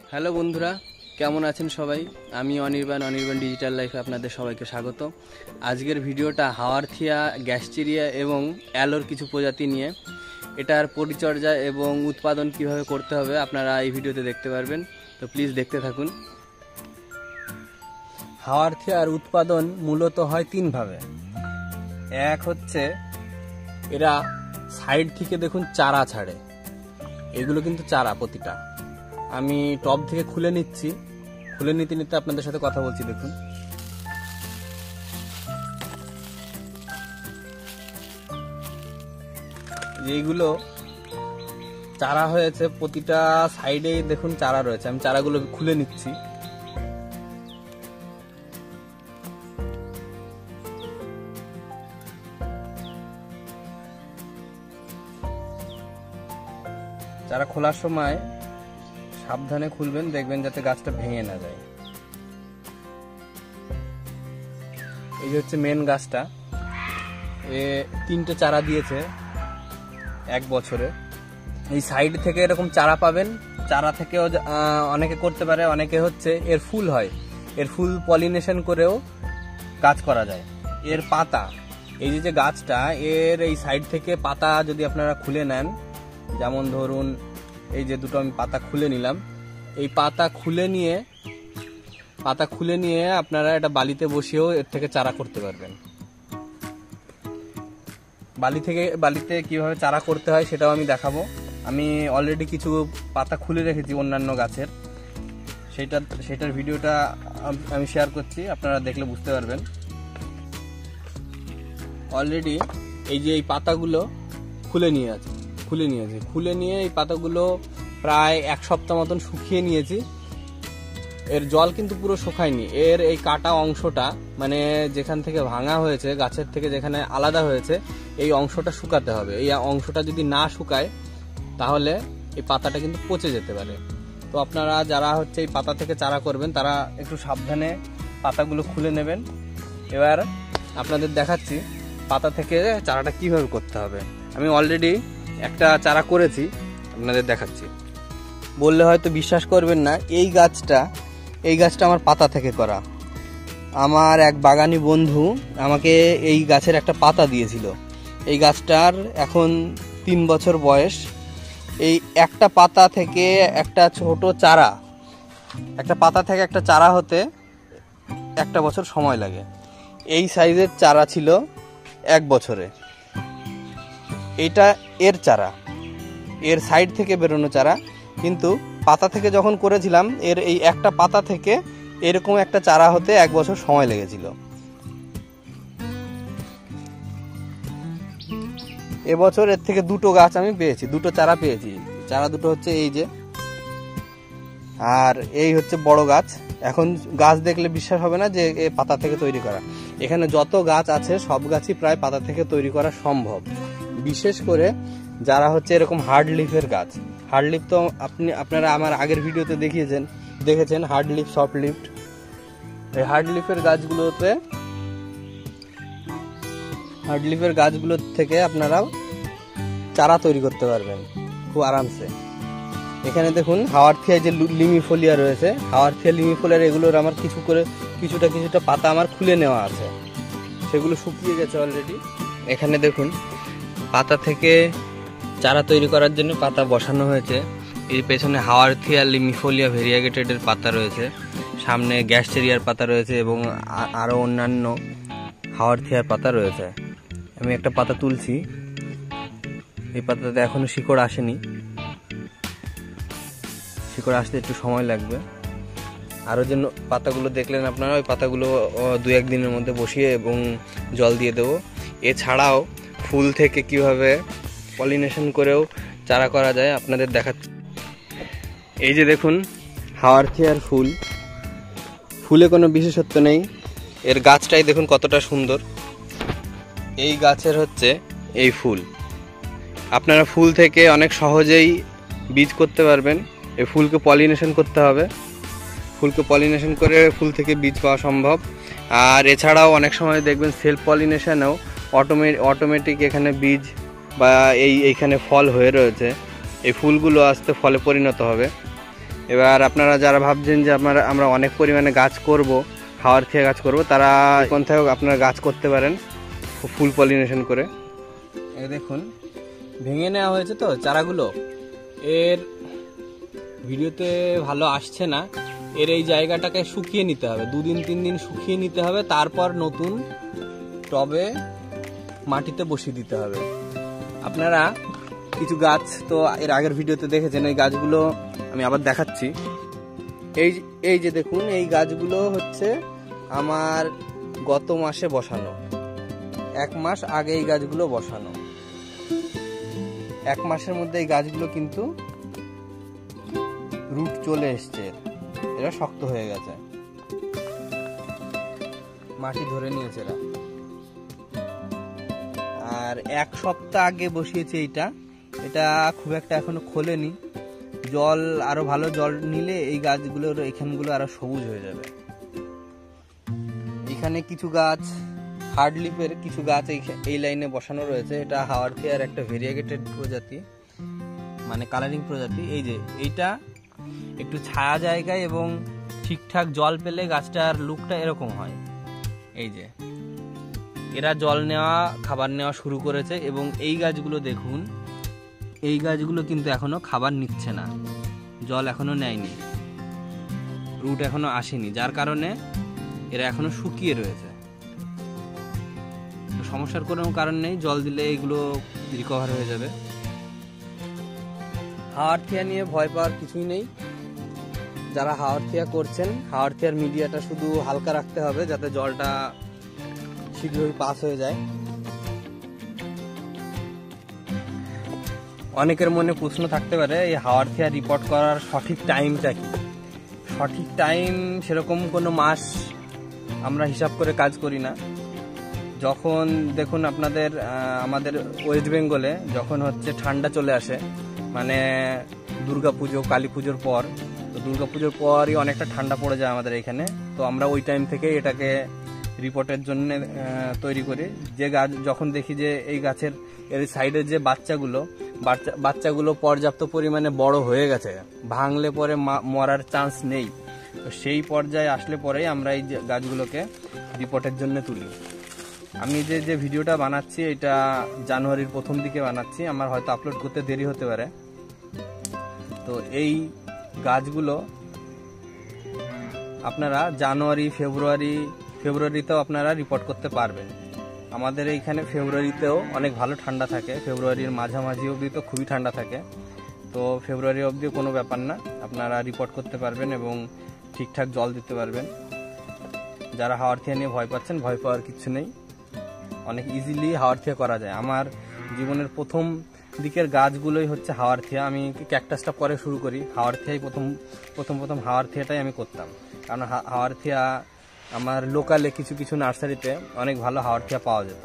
Hello বন্ধুরা, কেমন আছেন সবাই? আমি অনির্বাণ ডিজিটাল লাইফে আপনাদের সবাইকে স্বাগত। আজকের ভিডিওটা হাওয়ারথিয়া, গ্যাসচেরিয়া এবং অ্যালোর কিছু প্রজাতি নিয়ে। এটার পরিচর্যা এবং উৎপাদন কিভাবে করতে হবে আপনারা এই ভিডিওতে দেখতে পারবেন, তো প্লিজ দেখতে থাকুন। হাওয়ারথিয়ার উৎপাদন মূলত হয় তিনভাবে। এক হচ্ছে এরা সাইড থেকে দেখুন চারা ছাড়ে, এগুলো কিন্তু চারা প্রতিটা। আমি টব থেকে খুলে নিচ্ছি, খুলে নিতে নিতে আপনাদের সাথে কথা বলছি। দেখুন এইগুলো চারা হয়েছে, প্রতিটা সাইডে দেখুন চারা রয়েছে। আমি চারাগুলো খুলে নিচ্ছি। চারা খোলার সময় সাবধানে খুলবেন, দেখবেন যাতে গাছটা ভেঙে না যায়। এই যে হচ্ছে মেন গাছটা, এ তিনটে চারা দিয়েছে এক বছরে। এই সাইড থেকে এরকম চারা পাবেন, চারা থেকেও অনেকে করতে পারে, অনেকে হচ্ছে এর ফুল হয়, এর ফুল পলিনেশন করেও গাছ করা যায়। এর পাতা, এই যে গাছটা, এর এই সাইড থেকে পাতা যদি আপনারা খুলে নেন, যেমন ধরুন এই যে দুটো আমি পাতা খুলে নিলাম, এই পাতা খুলে নিয়ে আপনারা এটা বালিতে বসিয়েও এর থেকে চারা করতে পারবেন। বালিতে কিভাবে চারা করতে হয় সেটাও আমি দেখাবো। আমি অলরেডি কিছু পাতা খুলে রেখেছি অন্যান্য গাছের, সেটার ভিডিওটা আমি শেয়ার করছি, আপনারা দেখলে বুঝতে পারবেন। অলরেডি এই যে এই পাতাগুলো খুলে নিয়ে এই পাতাগুলো প্রায় এক সপ্তাহ মতন শুকিয়ে নিয়েছি। এর জল কিন্তু পুরো শুকায়নি, এর এই কাটা অংশটা, মানে যেখান থেকে ভাঙা হয়েছে, গাছের থেকে যেখানে আলাদা হয়েছে, এই অংশটা শুকাতে হবে। এই অংশটা যদি না শুকায় তাহলে এই পাতাটা কিন্তু পচে যেতে পারে। তো আপনারা যারা হচ্ছে এই পাতা থেকে চারা করবেন তারা একটু সাবধানে পাতাগুলো খুলে নেবেন। এবার আপনাদের দেখাচ্ছি পাতা থেকে চারাটা কিভাবে করতে হবে। আমি অলরেডি একটা চারা করেছি, আপনাদের দেখাচ্ছি। বললে হয়তো বিশ্বাস করবেন না, এই গাছটা আমার পাতা থেকে করা। আমার এক বাগানি বন্ধু আমাকে এই গাছের একটা পাতা দিয়েছিল। এই গাছটার এখন 3 বছর বয়স। এই একটা পাতা থেকে একটা ছোট চারা, একটা চারা হতে 1 বছর সময় লাগে। এই সাইজের চারা ছিল 1 বছরে। এটা এর চারা, এর সাইড থেকে বেরোনো চারা, কিন্তু পাতা থেকে যখন করেছিলাম এর এই একটা পাতা থেকে এরকম একটা চারা হতে 1 বছর সময় লেগেছিল। এবছর এর থেকে 2টো গাছ আমি পেয়েছি, 2টো চারা পেয়েছি। চারা দুটো হচ্ছে এই যে, আর এই হচ্ছে বড় গাছ। এখন গাছ দেখলে বিশ্বাস হবে না যে এ পাতা থেকে তৈরি করা। এখানে যত গাছ আছে সব গাছই প্রায় পাতা থেকে তৈরি করা সম্ভব, বিশেষ করে যারা হচ্ছে এরকম হার্ড লিফের গাছ। হার্ড লিফ তো আপনারা আমার আগের ভিডিওতে দেখেছেন হার্ড লিফ, সফট লিফট। এই হার্ড লিফের গাছগুলোর থেকে আপনারা চারা তৈরি করতে পারবেন খুব আরামসে। এখানে দেখুন হাওয়ারথিয়া যে লিমিফোলিয়া রয়েছে, হাওয়ারথিয়া লিমিফোলিয়ার এগুলোর আমার কিছুটা পাতা আমার খুলে নেওয়া আছে, সেগুলো শুকিয়ে গেছে অলরেডি। এখানে দেখুন পাতা থেকে চারা তৈরি করার জন্য পাতা বসানো হয়েছে। এর পেছনে হাওয়ারথিয়া লিমিফোলিয়া ভেরিয়েগেটেডের পাতা রয়েছে, সামনে গ্যাসচেরিয়ার পাতা রয়েছে এবং আরও অন্যান্য হাওয়ারথিয়ার পাতা রয়েছে। আমি একটা পাতা তুলছি, এই পাতাতে এখনো শিকড় আসেনি, শিকড় আসতে একটু সময় লাগবে। আরও যে পাতাগুলো দেখলেন আপনারা, ওই পাতাগুলো 2-1 দিনের মধ্যে বসিয়ে এবং জল দিয়ে দেবো। এছাড়াও ফুল থেকে কিভাবে পলিনেশন করেও চারা করা যায় আপনাদের দেখাচ্ছি। এই যে দেখুন হাওয়ারথিয়ার ফুলে কোনো বিশেষত্ব নেই, এর গাছটাই দেখুন কতটা সুন্দর। এই গাছের হচ্ছে এই ফুল, আপনারা ফুল থেকে অনেক সহজেই বীজ করতে পারবেন। এই ফুলকে পলিনেশন করতে হবে, ফুলকে পলিনেশন করে ফুল থেকে বীজ পাওয়া সম্ভব। আর এছাড়াও অনেক সময় দেখবেন সেলফ পলিনেশনেও অটোমেটিক এখানে বীজ বা এইখানে ফল হয়ে রয়েছে, এই ফুলগুলো আস্তে ফলে পরিণত হবে। এবার আপনারা যারা ভাবছেন যে আমরা অনেক পরিমাণে গাছ করব, হাওয়ার থিয়া গাছ করব, তারা কোথাও আপনারা গাছ করতে পারেন ফুল পলিনেশন করে। দেখুন ভেঙে নেওয়া হয়েছে তো চারাগুলো, এর ভিডিওতে ভালো আসছে না। এর এই জায়গাটাকে শুকিয়ে নিতে হবে, 2 দিন 3 দিন শুকিয়ে নিতে হবে, তারপর নতুন টবে মাটিতে বসিয়ে দিতে হবে। আপনারা কিছু গাছ তো এর আগের ভিডিওতে দেখেছেন, এই গাছগুলো আমি আবার দেখাচ্ছি। এই যে দেখুন, এই গাছগুলো হচ্ছে আমার গত মাসে বসানো, 1 মাস আগে এই গাছগুলো বসানো। 1 মাসের মধ্যে এই গাছগুলো কিন্তু রুট চলে এসছে, এরা শক্ত হয়ে গেছে, মাটি ধরে নিয়েছে এরা। আর 1 সপ্তাহ আগে বসিয়েছে এটা খুব একটা এখনো খোলেনি। জল আরো ভালো জল নিলে এই গাছগুলোর এখানগুলো আরো সবুজ হয়ে যাবে। এখানে কিছু গাছ হার্ড লিফের কিছু গাছ এই লাইনে বসানো রয়েছে। এটা হাওয়ার থিয়ার একটা ভেরিয়েগেটেড প্রজাতি, মানে কালারিং প্রজাতি। এই যে এইটা একটু ছায়া জায়গায় এবং ঠিকঠাক জল পেলে গাছটার লুকটা এরকম হয়। এই যে এরা জল নেওয়া খাবার নেওয়া শুরু করেছে এবং এই গাছগুলো দেখুন, এই গাছগুলো কিন্তু এখনো খাবার নিচ্ছে না, জল এখনো নেয়নি, রুট এখনো আসেনি, যার কারণে এরা এখনো শুকিয়ে রয়েছে। সমস্যার কোনো কারণ নেই, জল দিলে এগুলো রিকভার হয়ে যাবে। হাওয়ার থিয়া নিয়ে ভয় পাওয়ার কিছুই নেই। যারা হাওয়ার থিয়া করছেন, হাওয়ার থিয়ার মিডিয়াটা শুধু হালকা রাখতে হবে যাতে জলটা শীঘ্রই পাস হয়ে যায়। অনেকের মনে প্রশ্ন থাকতে পারে এই হাওয়ার থিয়া রিপোর্ট করার সঠিক টাইমটা কি? সঠিক টাইম সেরকম কোনো মাস আমরা হিসাব করে কাজ করি না। যখন দেখুন আমাদের ওয়েস্ট বেঙ্গলে যখন হচ্ছে ঠান্ডা চলে আসে, মানে দুর্গাপুজো কালী পুজোর পর, তো দুর্গাপুজোর পরই অনেকটা ঠান্ডা পড়ে যায় আমাদের এখানে। তো আমরা ওই টাইম থেকে এটাকে রিপোর্টের জন্য তৈরি করি। যে গাছ যখন দেখি যে এই গাছের এর সাইডের যে বাচ্চাগুলো পর্যাপ্ত পরিমাণে বড় হয়ে গেছে, ভাঙলে পরে মরার চান্স নেই, তো সেই পর্যায়ে আসলে পরেই আমরা এই গাছগুলোকে রিপোর্টের জন্য তুলি। আমি যে ভিডিওটা বানাচ্ছি এটা জানুয়ারির প্রথম দিকে বানাচ্ছি, আমার হয়তো আপলোড করতে দেরি হতে পারে। তো এই গাছগুলো আপনারা জানুয়ারি ফেব্রুয়ারিতেও আপনারা রিপোর্ট করতে পারবেন। আমাদের এইখানে ফেব্রুয়ারিতেও অনেক ভালো ঠান্ডা থাকে, ফেব্রুয়ারির মাঝামাঝি অবধি তো খুবই ঠান্ডা থাকে। তো ফেব্রুয়ারি অবধি কোনো ব্যাপার না, আপনারা রিপোর্ট করতে পারবেন এবং ঠিকঠাক জল দিতে পারবেন। যারা হাওয়ার থিয়া নিয়ে ভয় পাচ্ছেন, ভয় পাওয়ার কিছু নেই, অনেক ইজিলি হাওয়ার থিয়া করা যায়। আমার জীবনের প্রথম দিকের গাছগুলোই হচ্ছে হাওয়ার থিয়া। আমি ক্যাকটাসটা পরে শুরু করি, হাওয়ার থিয়াই প্রথম হাওয়ার থিয়াটাই আমি করতাম। কারণ হাওয়ার থিয়া আমার লোকালে কিছু নার্সারিতে অনেক ভালো হাওয়ার থিয়া পাওয়া যেত।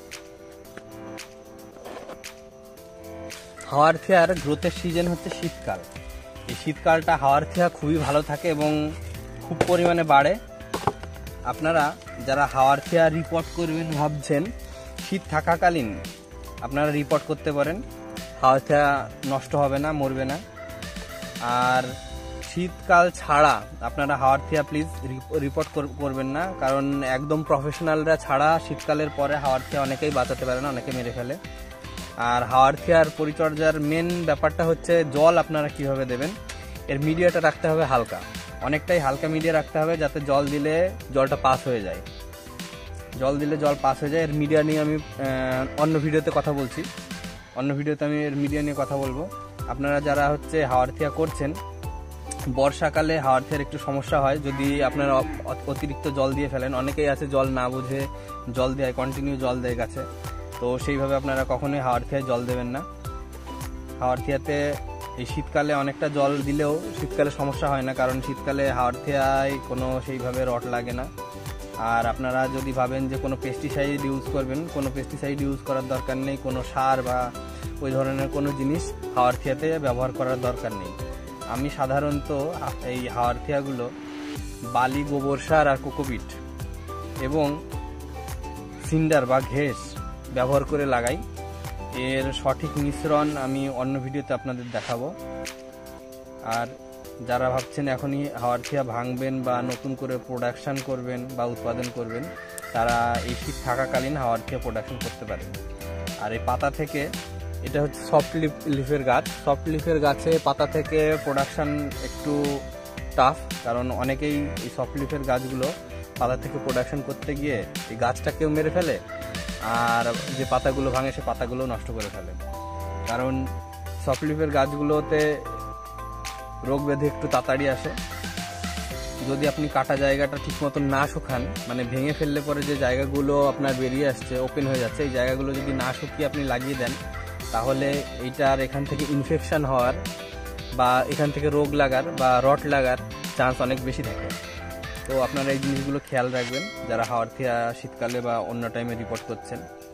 হাওয়ার থিয়ার গ্রোথের সিজন হচ্ছে শীতকাল। এই শীতকালটা হাওয়ার থিয়া খুবই ভালো থাকে এবং খুব পরিমাণে বাড়ে। আপনারা যারা হাওয়ার থিয়া রিপোর্ট করবেন ভাবছেন, শীত থাকাকালীন আপনারা রিপোর্ট করতে পারেন, হাওয়ার থিয়া নষ্ট হবে না, মরবে না। আর শীতকাল ছাড়া আপনারা হাওয়ার থিয়া প্লিজ রিপোর্ট করবেন না, কারণ একদম প্রফেশনালরা ছাড়া শীতকালের পরে হাওয়ার থিয়া অনেকেই বাঁচাতে পারে না, অনেকে মেরে ফেলে। আর হাওয়ার থিয়ার পরিচর্যার মেন ব্যাপারটা হচ্ছে জল আপনারা কিভাবে দেবেন। এর মিডিয়াটা রাখতে হবে হালকা, অনেকটাই হালকা মিডিয়া রাখতে হবে, যাতে জল দিলে জলটা পাস হয়ে যায়। এর মিডিয়া নিয়ে আমি অন্য ভিডিওতে কথা বলছি, আমি এর মিডিয়া নিয়ে কথা বলবো। আপনারা যারা হচ্ছে হাওয়ার থিয়া করছেন, বর্ষাকালে হাওয়ার থিয়ার একটু সমস্যা হয় যদি আপনারা অতিরিক্ত জল দিয়ে ফেলেন। অনেকেই আছে জল না বুঝে জল দেয়, কন্টিনিউ জল দেয় গাছে, তো সেইভাবে আপনারা কখনোই হাওয়ার থিয়ায় জল দেবেন না। হাওয়ার থিয়াতে এই শীতকালে অনেকটা জল দিলেও শীতকালে সমস্যা হয় না, কারণ শীতকালে হাওয়ার থিয়ায় কোনো সেইভাবে রট লাগে না। আর আপনারা যদি ভাবেন যে কোনো পেস্টিসাইড ইউজ করবেন, কোনো পেস্টিসাইড ইউজ করার দরকার নেই, কোনো সার বা ওই ধরনের কোনো জিনিস হাওয়ার থিয়াতে ব্যবহার করার দরকার নেই। আমি সাধারণত এই হাওয়ার থিয়াগুলো বালি, গোবর সার আর কোকোপিট এবং সিন্ডার বা ঘেঁস ব্যবহার করে লাগাই। এর সঠিক মিশ্রণ আমি অন্য ভিডিওতে আপনাদের দেখাবো। আর যারা ভাবছেন এখনই হাওয়ারথিয়া ভাঙবেন বা নতুন করে প্রোডাকশন করবেন বা উৎপাদন করবেন, তারা এই শীত থাকাকালীন হাওয়ারথিয়া প্রোডাকশন করতে পারেন। আর এই পাতা থেকে, এটা হচ্ছে সফট লিফের গাছ, সফট লিফের গাছে পাতা থেকে প্রোডাকশন একটু টাফ, কারণ অনেকেই এই সফট লিফের গাছগুলো পাতা থেকে প্রোডাকশন করতে গিয়ে এই গাছটাকেও মেরে ফেলে, আর যে পাতাগুলো ভাঙে সে পাতাগুলো নষ্ট করে ফেলে। কারণ সফট লিফের গাছগুলোতে রোগ ব্যাধি একটু তাড়াতাড়ি আসে। যদি আপনি কাটা জায়গাটা ঠিক মতন না শুকান, মানে ভেঙে ফেললে পরে যে জায়গাগুলো আপনার বেরিয়ে আসছে, ওপেন হয়ে যাচ্ছে, এই জায়গাগুলো যদি না শুকিয়ে আপনি লাগিয়ে দেন, তাহলে এইটার এখান থেকে ইনফেকশন হওয়ার বা এখান থেকে রোগ লাগার বা রট লাগার চান্স অনেক বেশি থাকে। তো আপনারা এই জিনিসগুলো খেয়াল রাখবেন যারা হাওয়ারথিয়া শীতকালে বা অন্য টাইমে রিপোর্ট করছেন।